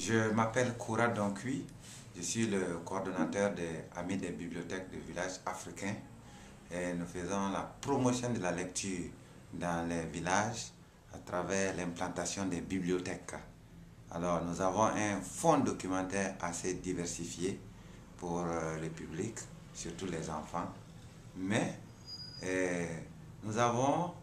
Je m'appelle Koura Donkui, je suis le coordonnateur des Amis des bibliothèques de villages africains et nous faisons la promotion de la lecture dans les villages à travers l'implantation des bibliothèques. Alors nous avons un fonds documentaire assez diversifié pour le public, surtout les enfants, mais nous avons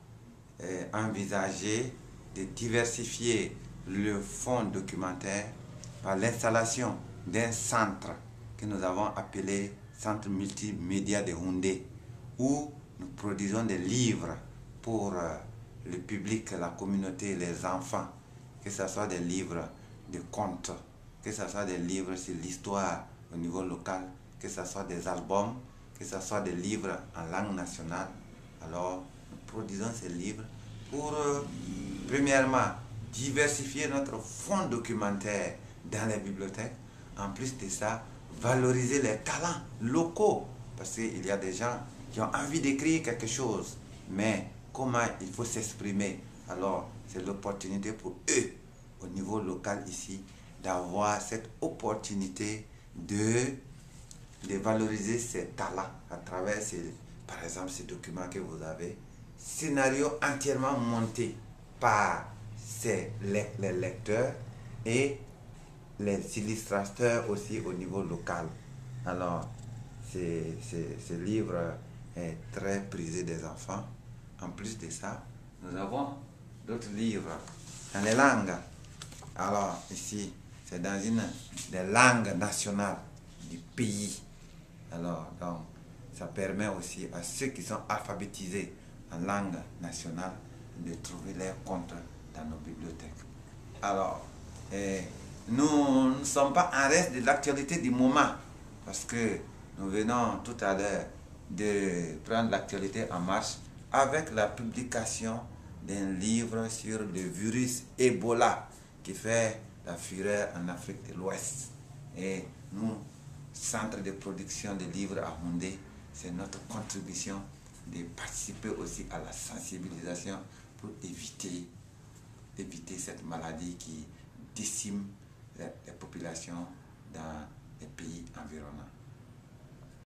envisagé de diversifier le fonds documentaire par l'installation d'un centre que nous avons appelé Centre Multimédia de Houndé, où nous produisons des livres pour le public, la communauté, les enfants, que ce soit des livres de contes, que ce soit des livres sur l'histoire au niveau local, que ce soit des albums, que ce soit des livres en langue nationale. Alors, nous produisons ces livres pour, premièrement, diversifier notre fonds documentaire dans les bibliothèques. En plus de ça, valoriser les talents locaux. Parce qu'il y a des gens qui ont envie d'écrire quelque chose, mais comment il faut s'exprimer. Alors, c'est l'opportunité pour eux, au niveau local ici, d'avoir cette opportunité de valoriser ces talents à travers, par exemple, ces documents que vous avez. Scénario entièrement monté par les lecteurs et les illustrateurs aussi au niveau local. Alors, ce livre est très prisé des enfants. En plus de ça, nous avons d'autres livres dans les langues. Alors, ici, c'est dans une des langues nationales du pays. Alors, donc, ça permet aussi à ceux qui sont alphabétisés en langue nationale de trouver leurs comptes dans nos bibliothèques. Alors, nous ne sommes pas en reste de l'actualité du moment, parce que nous venons tout à l'heure de prendre l'actualité en marche avec la publication d'un livre sur le virus Ebola qui fait la fureur en Afrique de l'Ouest. Et nous, centre de production de livres à Houndé, c'est notre contribution de participer aussi à la sensibilisation pour éviter cette maladie qui décime les populations dans les pays environnants.